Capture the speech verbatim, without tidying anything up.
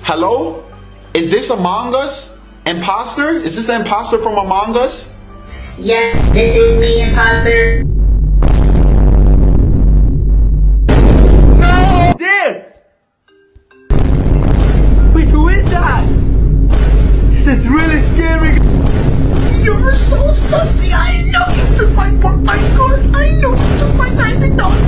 Hello? Is this Among Us? Imposter? Is this the imposter from Among Us? Yes, this is me, imposter. No! This! Wait, who is that? This is really scary. You're so sussy. I know you took my Fortnite card. I know you took my ninety dollars.